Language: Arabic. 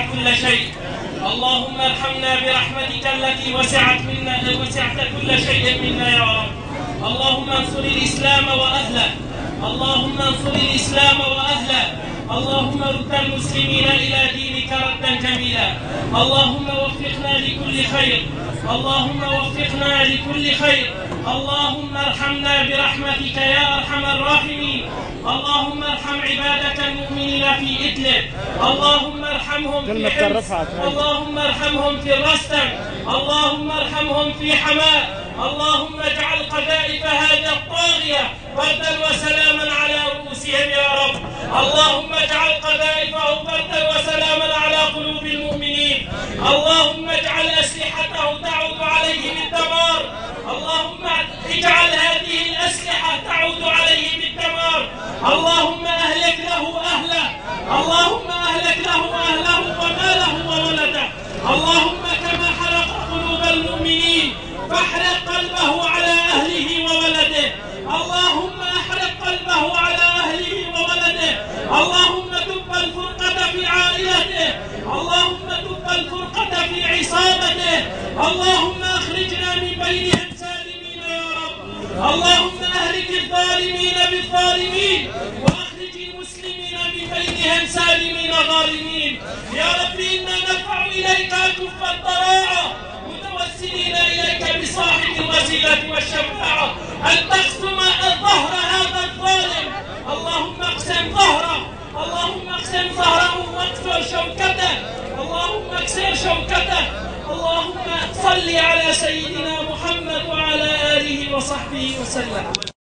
كل شيء. اللهم ارحمنا برحمتك التي وسعت كل شيء منا يا رب. اللهم انصر الإسلام وأهله، اللهم انصر الإسلام وأهله، اللهم رد المسلمين إلى دينك ردا جميلا. اللهم وفقنا لكل خير، اللهم وفقنا لكل خير. اللهم ارحمنا برحمتك يا أرحم الراحمين. اللهم ارحم عبادك المؤمنين في إدلب، اللهم ارحمهم في حمص، اللهم ارحمهم في الرستم، اللهم ارحمهم في حماة. اللهم اجعل قذائف هذا الطاغية بردا وسلاما على رؤوسهم يا رب. اللهم اجعل قذائفه بردا وسلاما على قلوب المؤمنين. اللهم اجعل أسلحته تعود عليه بالدمار. اللهم اجعل هذه الأسلحة تعود عليه بالدمار. اللهم أهلك له أهله، اللهم أهلك له أهله وماله وولده. اللهم كما حرق قلوب المؤمنين فاحرق قلبه على أهله وولده. اللهم احرق قلبه على أهله وولده. اللهم دب الفرقة في عائلته، اللهم دب الفرقة في عصابته. اللهم اخرجنا من بينهم سالمين يا رب. اللهم اهلك الظالمين بالظالمين واخرج المسلمين من بينهم سالمين غارمين. يا رب إنا نرفع إليك كف الضراعة متوسلين إليك بصاحب الوسيلة والشفاعة أن تقسم ظهر هذا الظالم. اللهم اقسم ظهره، اللهم اقسم ظهره واكسر شوكته، اللهم اكسر شوكته. اللهم صل على سيدنا محمد وعلى آله وصحبه وسلم.